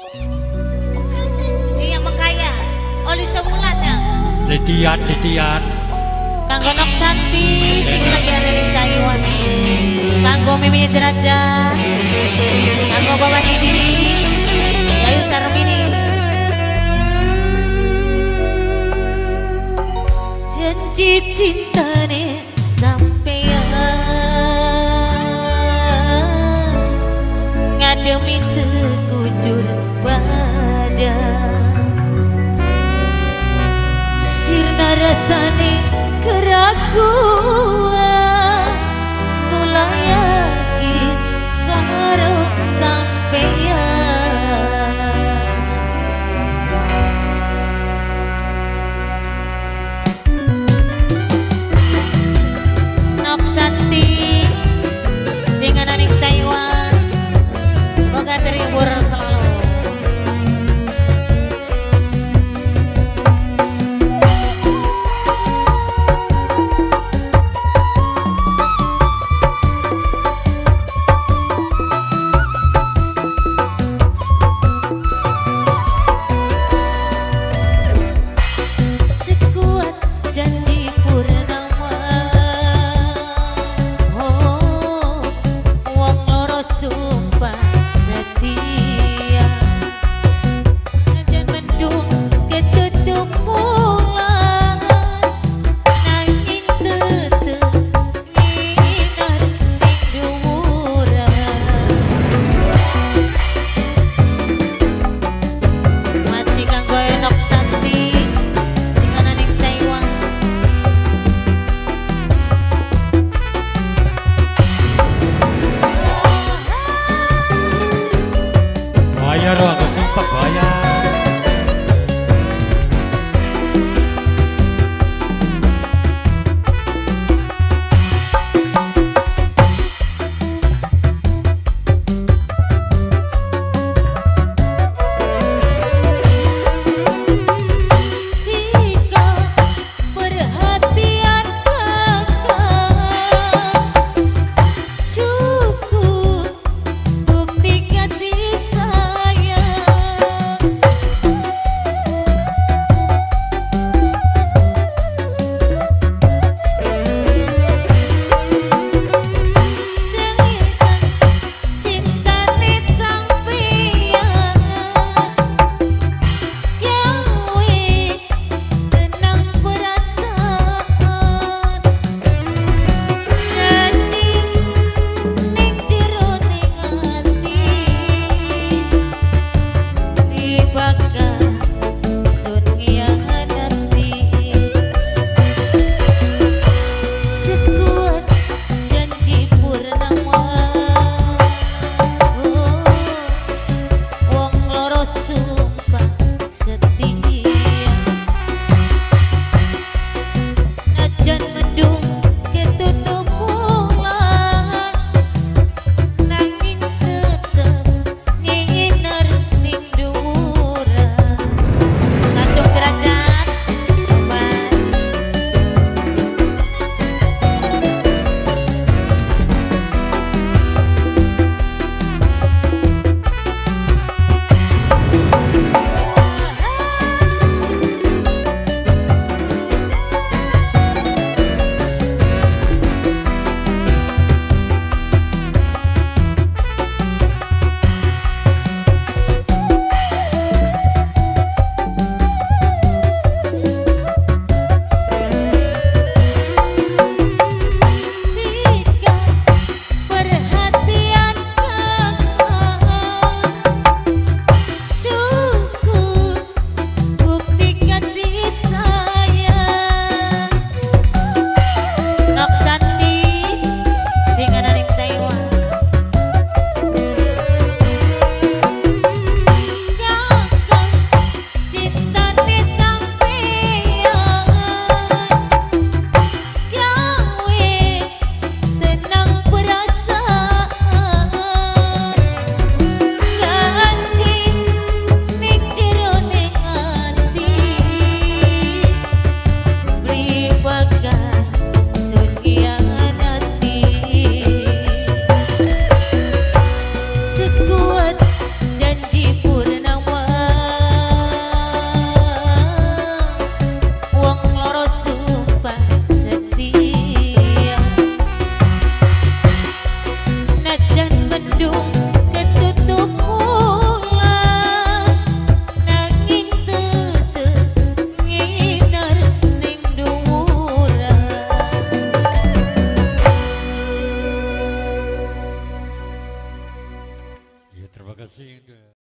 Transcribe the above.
Iya Mekaya, oli sebulannya. Litian. Kanggo Nok Santi, sing lagi ada di Taiwan. Kanggo Mimi Derajat, kanggo Bapak Didi, Yayu Carmini. Janji cintane sampeyan ngademi sekujur badan, sirna rasane keraguan, mulai yakin karo sampeyan. Nok Santi sing ana ning Taiwan, semoga terhibur selalu. Sekuat janji purnama, oh wong loro sumpah setia, najan mendung ketutup mulan, nanging tetep nginar ning dhuwuran. Masih kanggo Nok Santi sing ana ning Taiwan. Bayar aku sumpah bayar. Sikap perhatian kakak cukup bukti kasih sayang, Inde.